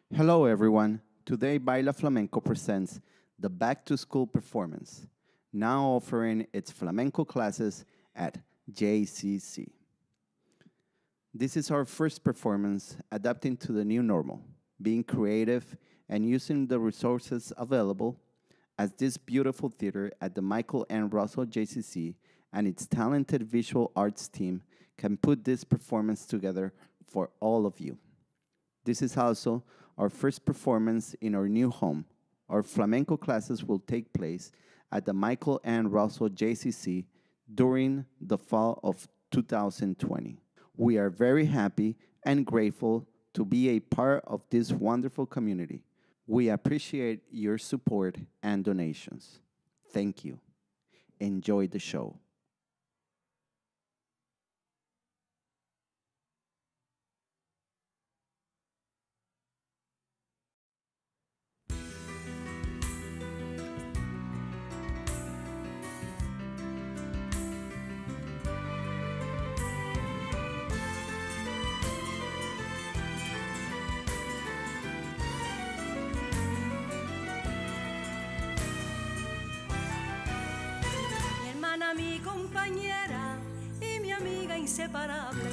Hello, everyone. Today, Baila Flamenco presents the Back to School performance, now offering its flamenco classes at JCC. This is our first performance adapting to the new normal, being creative and using the resources available as this beautiful theater at the Michael N. Russell JCC and its talented visual arts team can put this performance together for all of you. This is also our first performance in our new home. Our flamenco classes will take place at the Michael N. Russell JCC during the fall of 2020. We are very happy and grateful to be a part of this wonderful community. We appreciate your support and donations. Thank you. Enjoy the show. Mi compañera y mi amiga inseparable,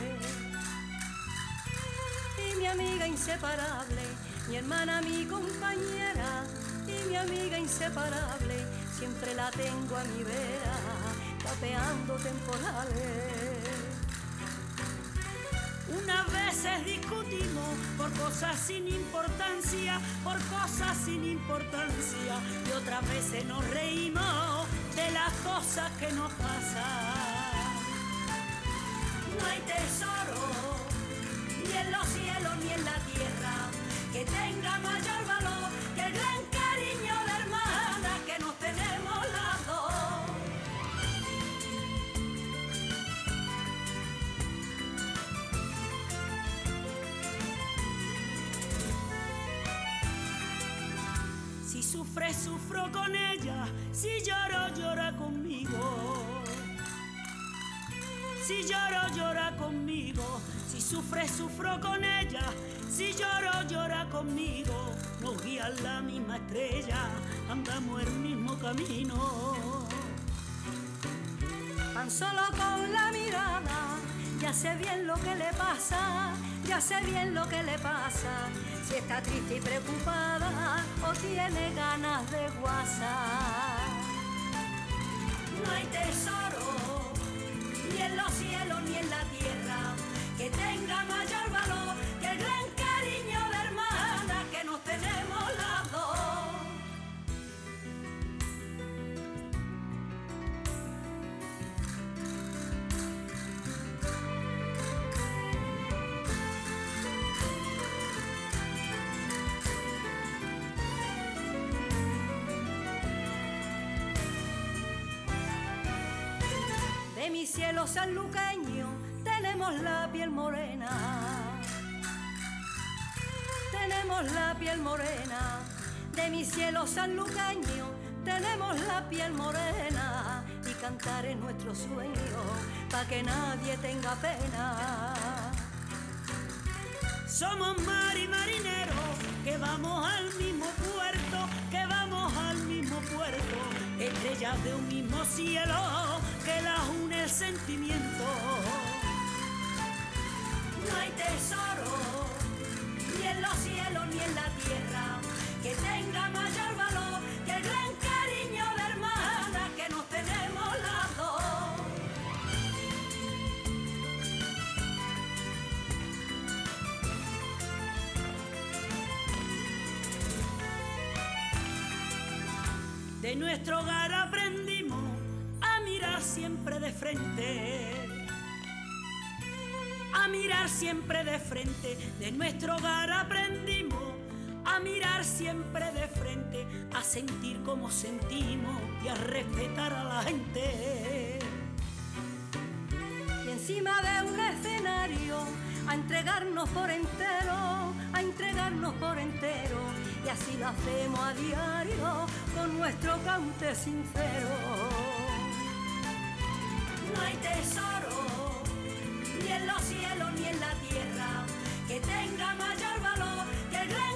y mi amiga inseparable, mi hermana, mi compañera y mi amiga inseparable, siempre la tengo a mi vera, capeando temporales. Unas veces discutimos por cosas sin importancia, y otras veces nos reímos de las cosas que nos pasan. No hay tesoro, ni en los cielos ni en la tierra, que tenga mayor valor que el gran cariño de hermana que nos tenemos las dos. Si sufre, sufro con ella, si lloro, llora conmigo. Si lloro, llora conmigo, si sufre, sufro con ella, si lloro, llora conmigo. Nos guía la misma estrella, andamos el mismo camino. Tan solo con la mirada, ya sé bien lo que le pasa, ya sé bien lo que le pasa. Si está triste y preocupada o tiene ganas de guasar. No hay tesoro, ni en los cielos ni en la tierra, que tenga mayor valor que el gran cariño de hermana que nos tenemos las dos. De mi cielo sanluqueño tenemos la piel morena, tenemos la piel morena. De mi cielo sanluqueño tenemos la piel morena, y cantar es nuestro sueño pa' que nadie tenga pena. Somos mar y marineros que vamos al mismo puerto, que vamos al mismo puerto, estrellas de un mismo cielo que las une el sentimiento. No hay tesoro, ni en los cielos ni en la tierra, que tenga mayor valor que el gran cariño de hermana que nos tenemos las dos. De nuestro hogar aprendimos a mirar siempre de frente, a mirar siempre de frente. De nuestro hogar aprendimos a mirar siempre de frente, a sentir como sentimos y a respetar a la gente. Y encima de un escenario a entregarnos por entero, a entregarnos por entero, y así lo hacemos a diario con nuestro cante sincero. No hay tesoro, ni en los cielos ni en la tierra, que tenga mayor valor que el gran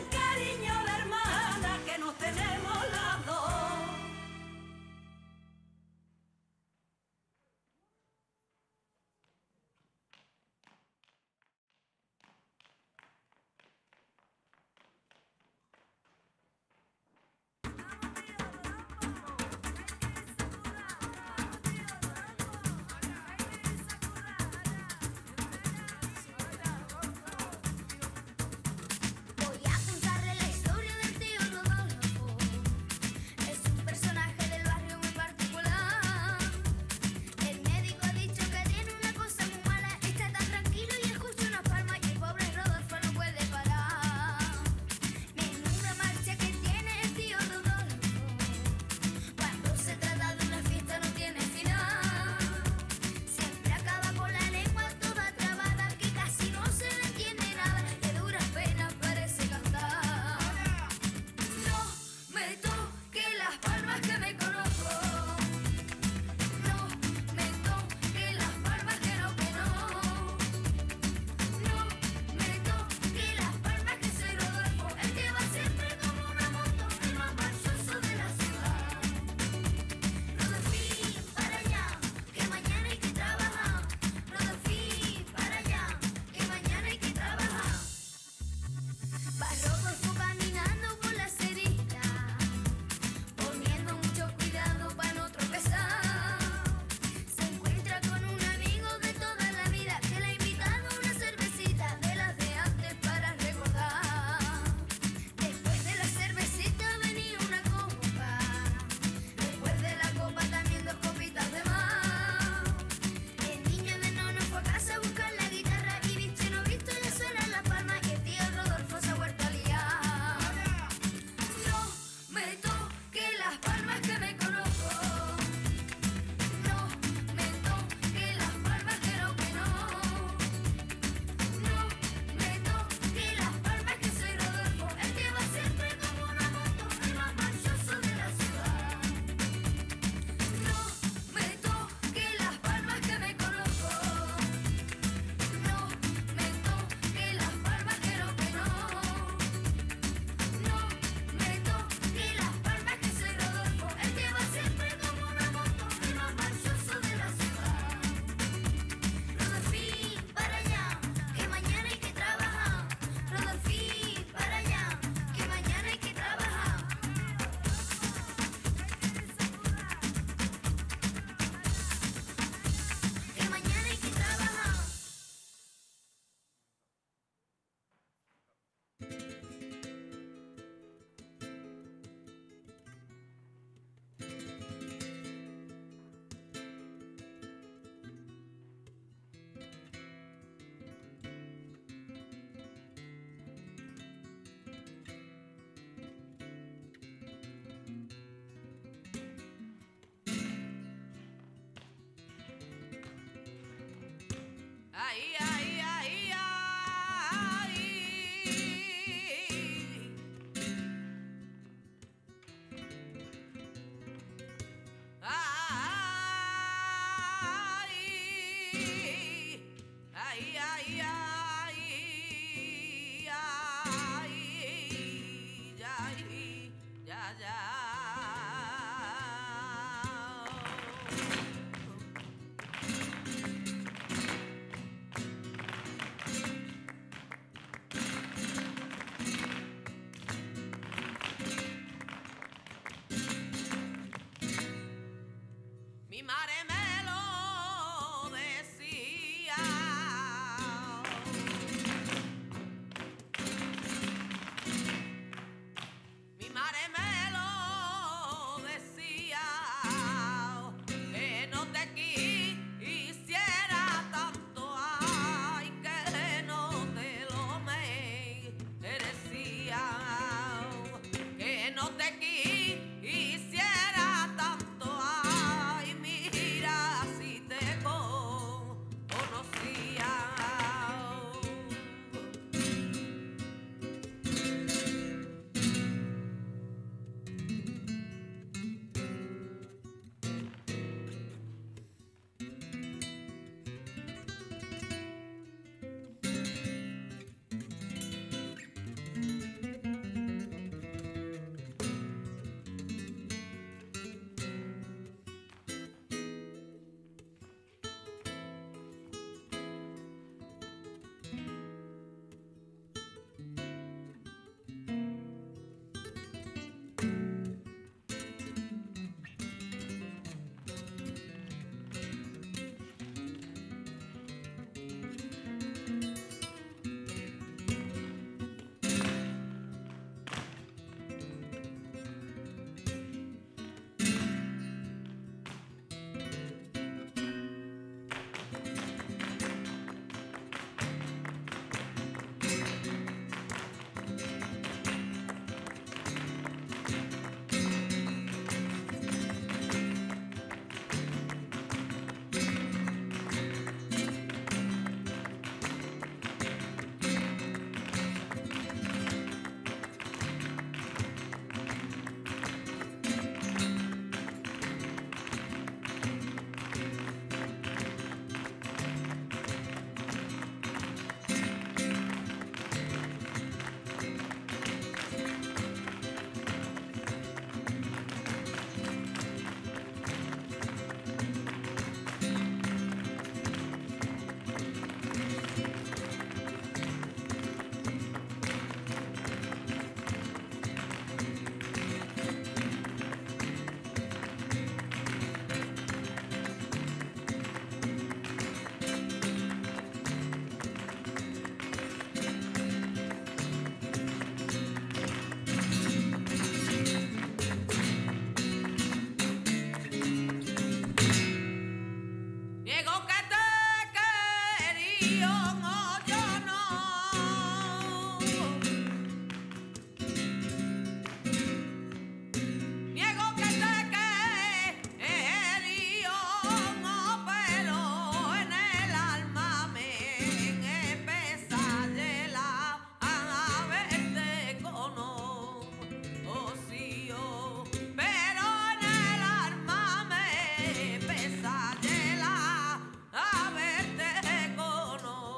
Cono.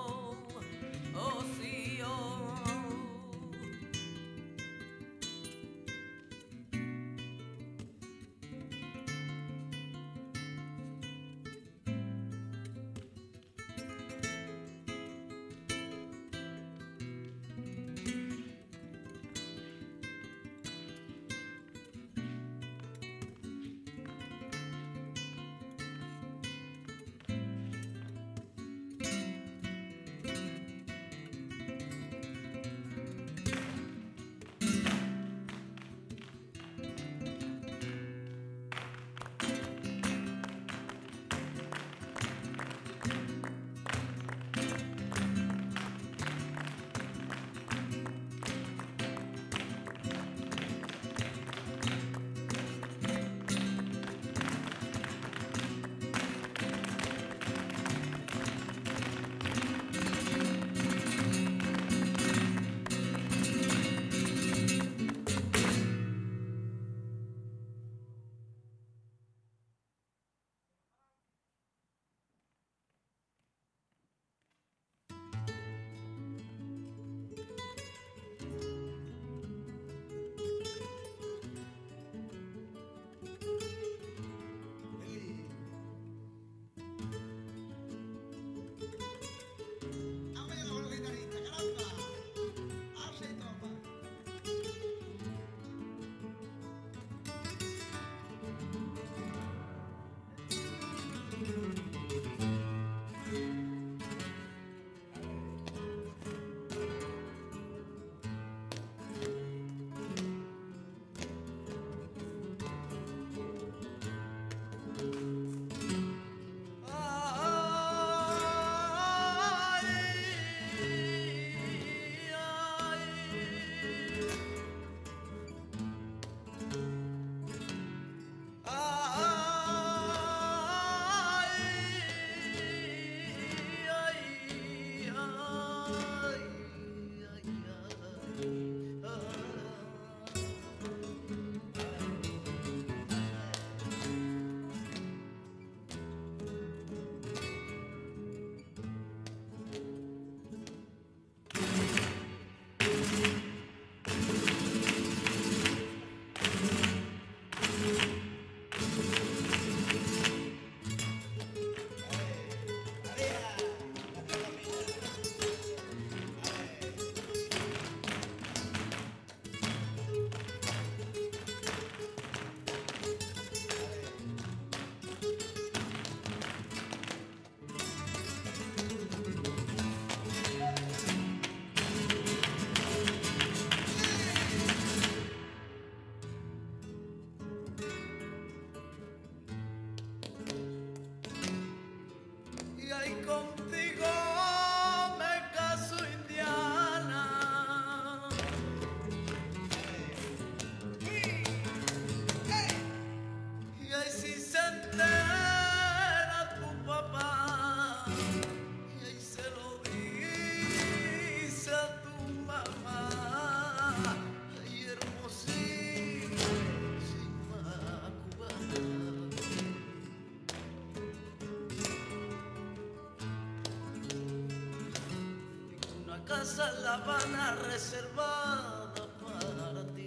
Casa La Habana reservada para ti.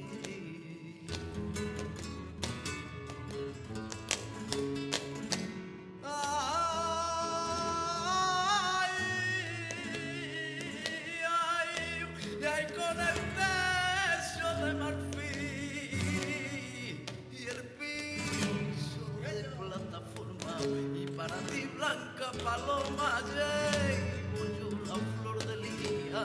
Ay, ay, ay, con el techo de marfil y el piso de plataforma, y para ti blanca paloma llevo yo la flor de lía.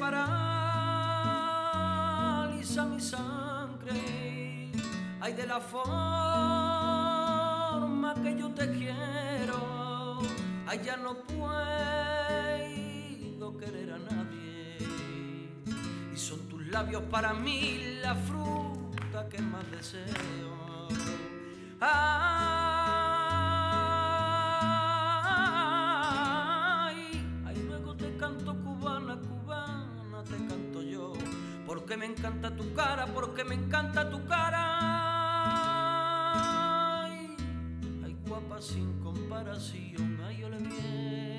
paraliza mi sangre, ay de la forma que yo te quiero, ay ya no puedo querer a nadie, y son tus labios para mí la fruta que más deseo. Luego te canto cubana, cubana, te canto yo, porque me encanta tu cara, porque me encanta tu cara. Ay, guapa sin comparación, ay, ole bien.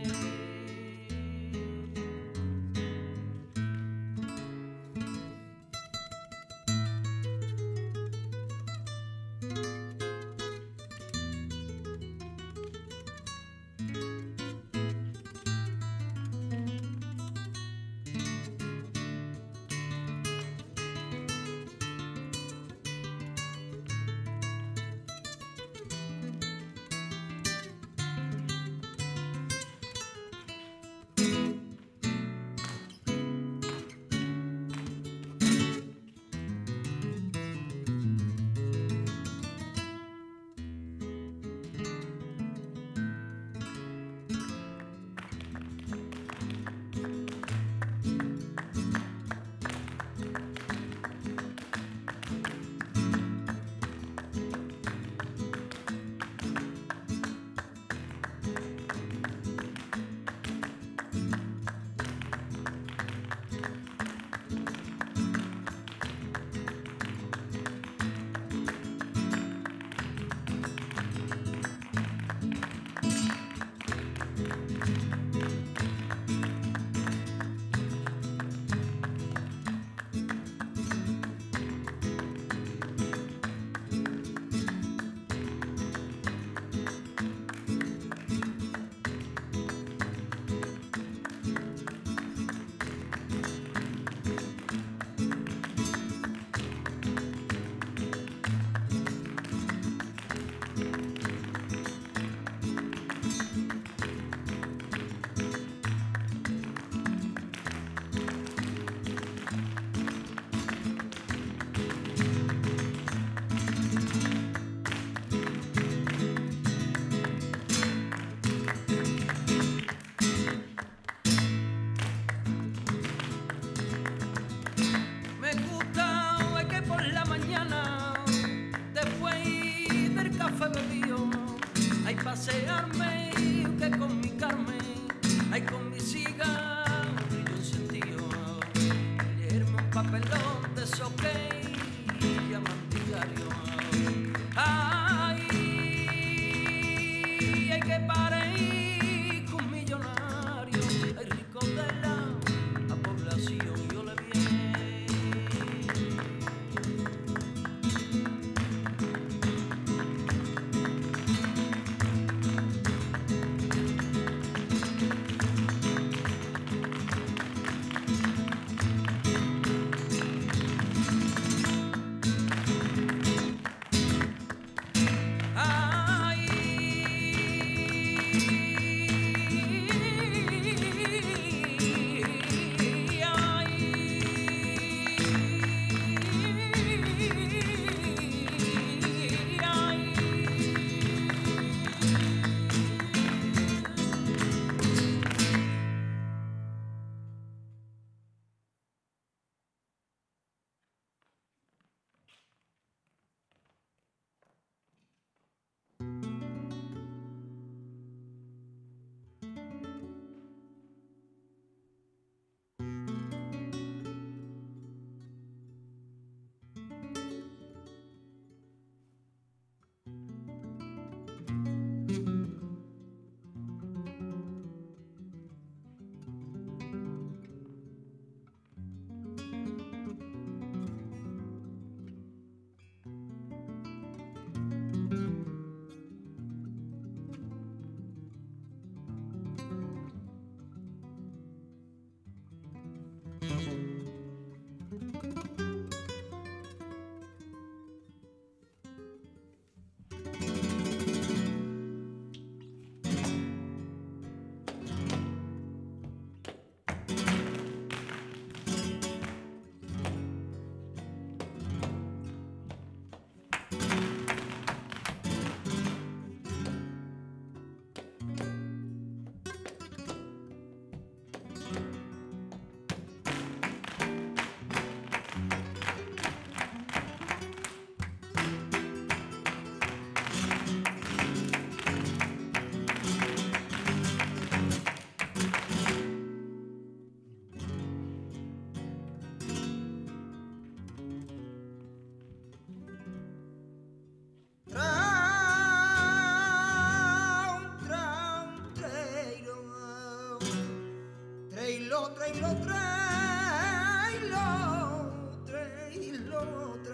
lo otra, y lo otra, y lo otra, y lo otra.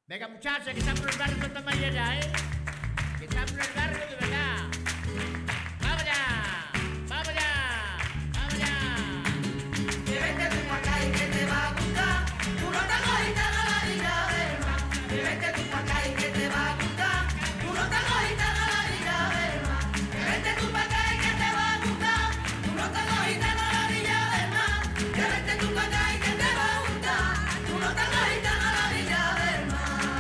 Venga, muchachos, que estamos en el barrio Santa María ya, ¿eh? Que estamos en el barrio de verdad. ¡Vamos ya! ¡Vamos ya! ¡Vamos ya! Que vente tú pa' acá y que te va a gustar. Tú no te cogiste a la vida del mar. Que vente tú pa' acá y que te va a gustar. Tú no te cogiste a la vida del mar. Que vente tú pa' acá y que te va a gustar. Tú no te cogiste a la vida del mar. Que vente tú pa' acá y que te va a gustar. Tú no te cogiste a la vida del mar.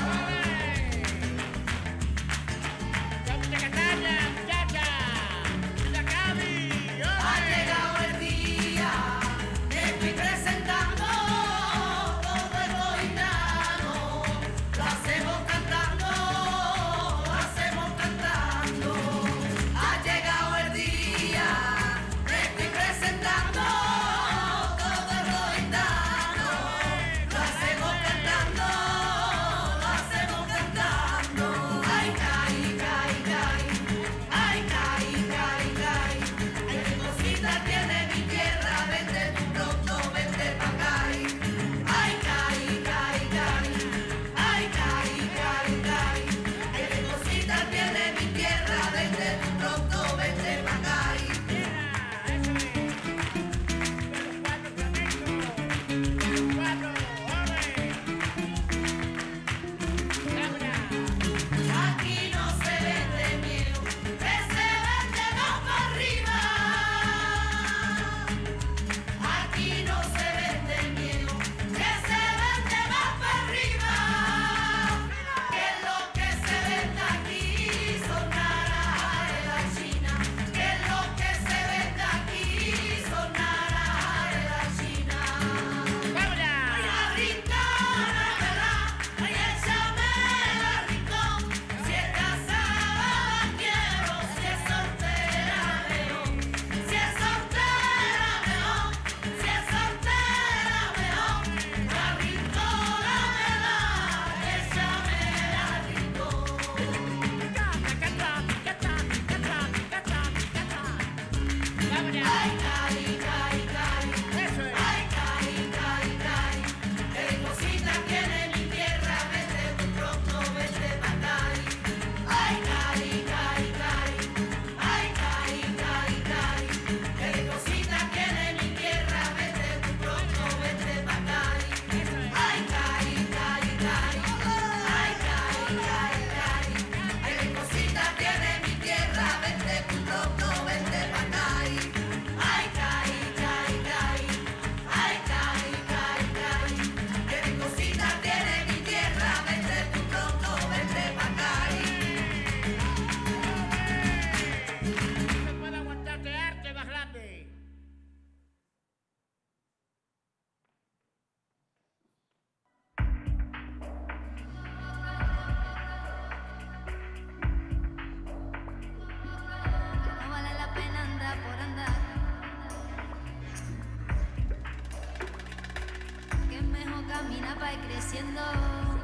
¡Vamos a cantarla, muchacha! ¡La Gaby! Ha llegado el día, te estoy presentando todo el gitano. Lo hacemos cantando, lo hacemos cantando. Ha llegado el día, te estoy presentando todo el gitano. Lo hacemos cantando, lo hacemos cantando. Ay, caí, caí, caí. Ay, caí, caí, caí. Ay, qué cosita tiene mi tierra. Vente tú pronto, vente pa' acá. Ay, caí, caí, caí. Ay, caí, caí, caí. Ay, qué cosita tiene mi tierra. Vente tú pronto, vente pa' acá. Aquí no se vende miedo, que se vende más para arriba. Aquí no se vende miedo, que se vende más para arriba. Que lo que se vende aquí son naranjas de la China. Que lo que se vende aquí son naranjas de la China. Ay, la rincona, ¿verdad? Ay, échame la rincón. Si es casada la quiero, si es soltera mejor. Si es soltera mejor, si es soltera mejor. La rincona me da, échame la rincón. Ay, caí, caí, caí. Ay, caí, caí, caí. Qué cosita tiene mi tierra. Vente tú pronto, vente pa' acá. Ay, caí, caí, caí. Ay, caí, caí, caí. Qué cosita tiene mi tierra. Vente tú pronto, vente pa' acá. Ay, caí, caí, caí. Ay, caí, caí, caí. Qué cosita tiene mi tierra. Vente tú pronto, vente pa' acá. Ay, caí, caí, caí. Ay, caí, caí, caí. Qué cosita tiene mi tierra. Vente tú pronto, vente pa' acá. No puedo aguantarte arte más grande. No vale la pena andar por andar. Que es mejor caminar para ir creciendo.